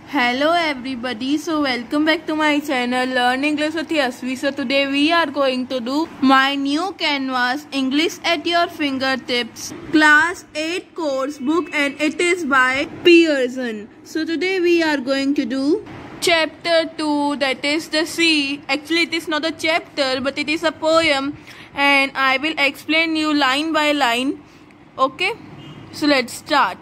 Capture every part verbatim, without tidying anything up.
Hello everybody, so welcome back to my channel Learn English with Yasvi. So today we are going to do my new canvas English at your fingertips class eight course book, and it is by Pearson. So today we are going to do chapter two, that is the sea. Actually it is not a chapter but it is a poem, and I will explain you line by line. Okay, so let's start.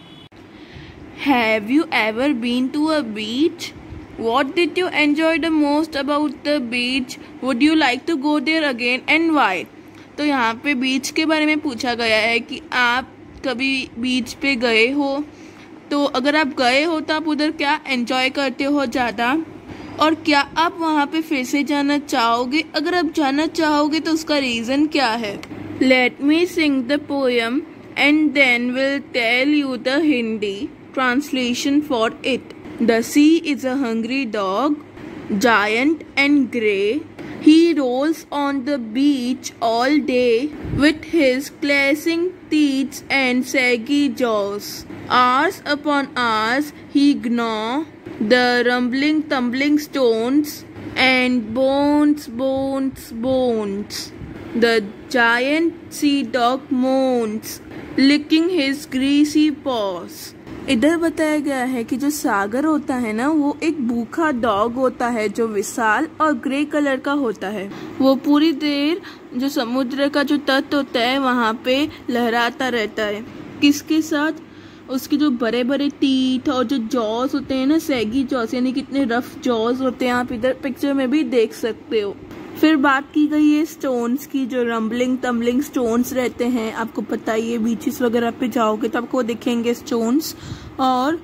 Have you ever been to a beach? What did you enjoy the most about the beach? Would you like to go there again and why? तो यहाँ पे बीच के बारे में पूछा गया है कि आप कभी बीच पे गए हो, तो अगर आप गए हो तो आप उधर क्या एंजॉय करते हो ज़्यादा, और क्या आप वहाँ पे फिर से जाना चाहोगे? अगर आप जाना चाहोगे तो उसका रीज़न क्या है? Let me sing the poem and then we'll tell you the Hindi translation for it. The sea is a hungry dog, giant and grey. He rolls on the beach all day with his clashing teeth and saggy jaws. Hours upon hours he gnaws the rumbling, tumbling stones and bones, bones, bones. The giant sea dog moans, licking his greasy paws. इधर बताया गया है कि जो सागर होता है ना, वो एक भूखा डॉग होता है जो विशाल और ग्रे कलर का होता है। वो पूरी देर जो समुद्र का जो तट होता है वहाँ पे लहराता रहता है। किसके साथ? उसके जो बड़े बड़े टीथ और जो जॉस होते हैं ना, सैगी जॉस, यानी कितने रफ जॉस होते हैं, आप इधर पिक्चर में भी देख सकते हो। फिर बात की गई है स्टोन्स की, जो रम्बलिंग तम्बलिंग स्टोन्स रहते हैं। आपको पता ही है, बीचेस वगैरह पे जाओगे तो आपको दिखेंगे स्टोन्स। और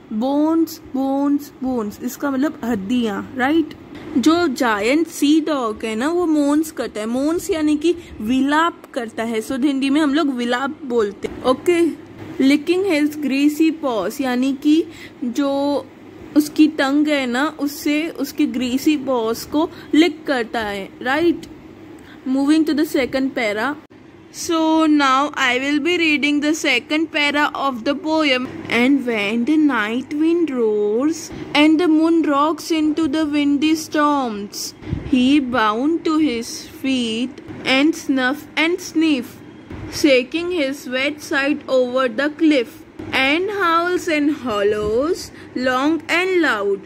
बोन्स बोन्स बोन्स, इसका मतलब हड्डियाँ, राइट। जो जायंट सी डॉग है ना, वो मोन्स करता है। मोन्स यानी कि विलाप करता है। शुद्ध हिंदी में हम लोग विलाप बोलते हैं। Okay. Licking his greasy paws, यानी कि जो उसकी टंग है ना, उससे उसकी ग्रीसी पॉस को लिक करता है, right. Moving to the second para. So now I will be reading the second para of the poem. And when the night wind roars and the moon rocks into the windy storms, he bound to his feet and snuff and sniff, shaking his wet side over the cliff, and howls and hollows long and loud.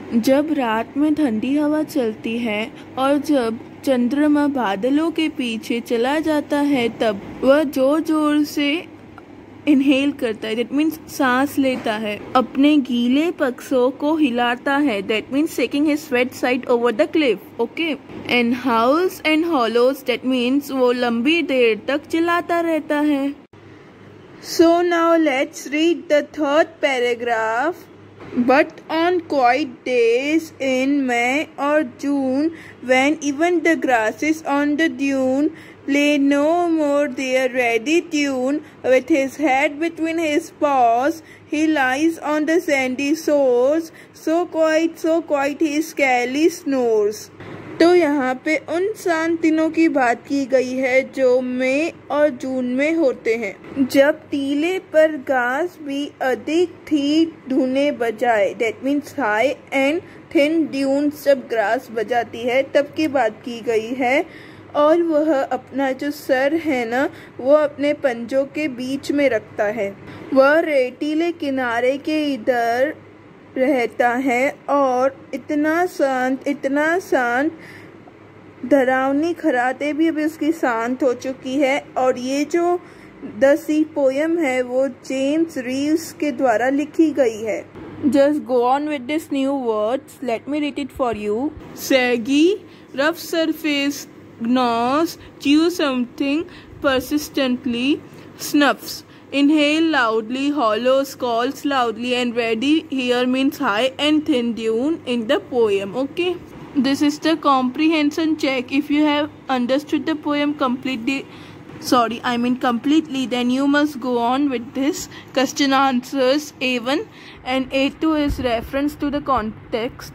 जब रात में ठंडी हवा चलती है और जब चंद्रमा बादलों के पीछे चला जाता है, तब वह जोर जोर से इनहेल करता है, दैट मीन्स सांस लेता है, अपने गीले पक्षों को हिलाता है, that means shaking his wet side over the cliff. Okay. And howls and hollows, that means वो लंबी देर तक चिल्लाता रहता है. So now let's read the third paragraph. But on quiet days in May or June, when even the grasses on the dune play no more their ready tune, with his head between his paws, he lies on the sandy shores, so quiet, so quiet he scarcely snores. तो यहाँ पे उन शांत दिनों की बात की गई है जो मई और जून में होते हैं, जब टीले पर घास भी अधिक ठीक धुने बजाए, that means high and thin tunes, जब ग्रास बजाती है तब की बात की गई है. और वह अपना जो सर है ना, वो अपने पंजों के बीच में रखता है. वह रेतीले किनारे के इधर रहता है और इतना शांत, इतना शांत, डरावनी खराटे भी अभी उसकी शांत हो चुकी है. और ये जो द सी पोयम है वो जेम्स रीव्स के द्वारा लिखी गई है. Just go on with this new words. Let me read it for you. Saggy, rough surface, gnaws, chew something persistently, snuffs. Inhale loudly, hollows, calls loudly, and ready here means high and thin dune in the poem. Okay, this is the comprehension check. If you have understood the poem completely, sorry, I mean completely, then you must go on with this question answers. A one and A two is reference to the context.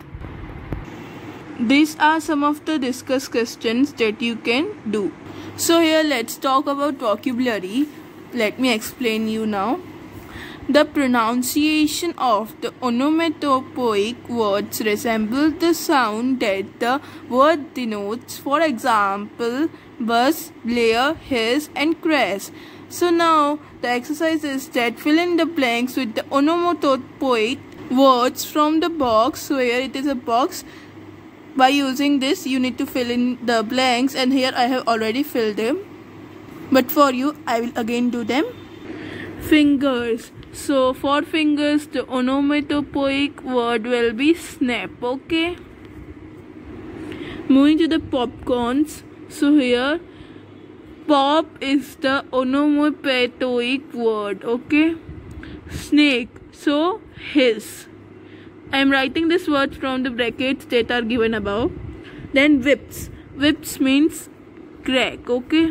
These are some of the discussed questions that you can do. So here let's talk about vocabulary. Let me explain you now. The pronunciation of the onomatopoeic words resembles the sound that the word denotes. For example, buzz, blare, hiss, and crash. So now the exercise is that fill in the blanks with the onomatopoeic words from the box. So here it is a box. By using this, you need to fill in the blanks, and here I have already filled them. But for you, I will again do them. Fingers. So for fingers, the onomatopoeic word will be snap. Okay. Moving to the popcorns. So here, pop is the onomatopoeic word. Okay. Snake. So hiss. I am writing this word from the brackets that are given above. Then whips. Whips means crack. Okay.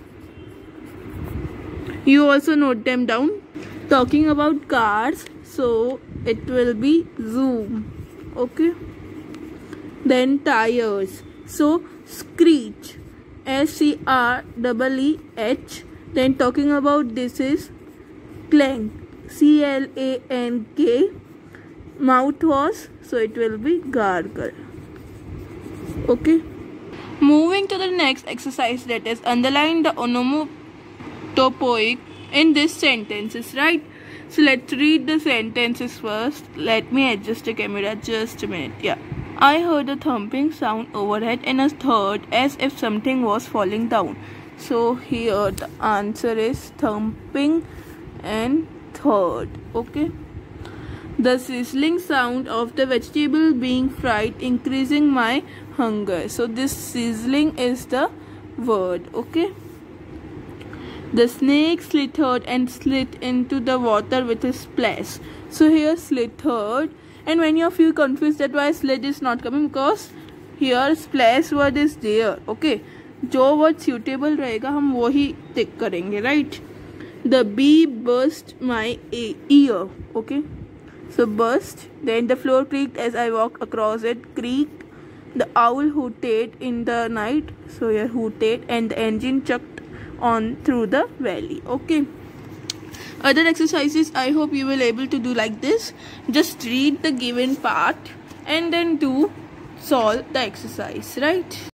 You also note them down. Talking about cars, so it will be zoom. Okay. Then tires. So screech. S C R E E H. Then talking about this is clank. C L A N K. Mouthwash. So it will be gargle. Okay. Moving to the next exercise, that is underline the onomatopoeic in this sentences, right? So let's read the sentences first. Let me adjust the camera just a minute. Yeah. I heard a thumping sound overhead and a third as if something was falling down. So here the answer is thumping and third. Okay. The sizzling sound of the vegetable being fried increasing my hunger. So this sizzling is the word. Okay. The snake slithered and slid into the water with a splash. So here slithered, and many of you confused that why slid is not coming, because here splash word is there. Okay, जो word suitable रहेगा हम वो ही टिक करेंगे, right? The bee burst my ear. Okay, so burst. Then the floor creaked as I walked across it. Creaked. The owl hooted in the night. So here hooted, and the engine chucked on through the valley. Okay. Other exercises I hope you will able to do like this. Just read the given part and then do solve the exercise, right?